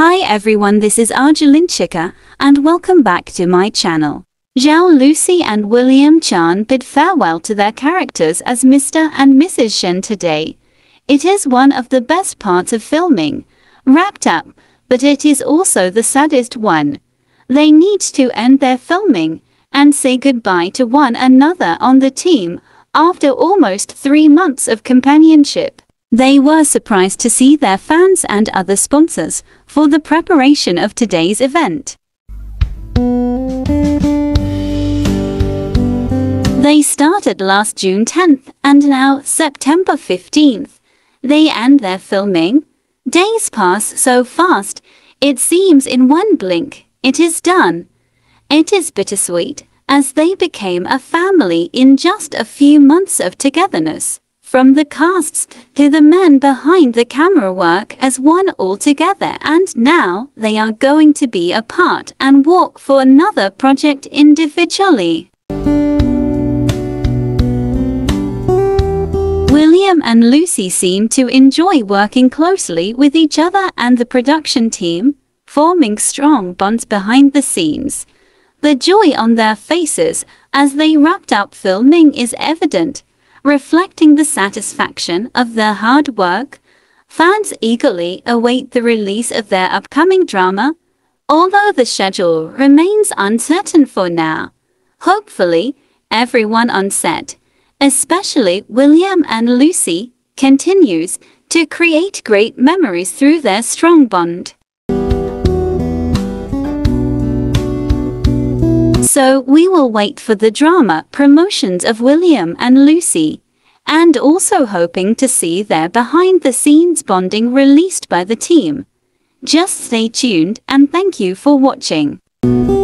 Hi everyone, this is ArgieLynhChika, and welcome back to my channel. Zhao Lusi and William Chan bid farewell to their characters as Mr. and Mrs. Shen today. It is one of the best parts of filming, wrapped up, but it is also the saddest one. They need to end their filming and say goodbye to one another on the team after almost 3 months of companionship. They were surprised to see their fans and other sponsors for the preparation of today's event. They started last June 10th and now September 15th. They end their filming. Days pass so fast, it seems in one blink, it is done. It is bittersweet, as they became a family in just a few months of togetherness. From the casts to the men behind the camera work as one altogether, and now they are going to be apart and work for another project individually. William and Lucy seem to enjoy working closely with each other and the production team, forming strong bonds behind the scenes. The joy on their faces as they wrapped up filming is evident, reflecting the satisfaction of their hard work. Fans eagerly await the release of their upcoming drama, although the schedule remains uncertain for now. Hopefully, everyone on set, especially William and Lucy, continues to create great memories through their strong bond. So we will wait for the drama promotions of William and Lucy, and also hoping to see their behind-the-scenes bonding released by the team. Just stay tuned and thank you for watching.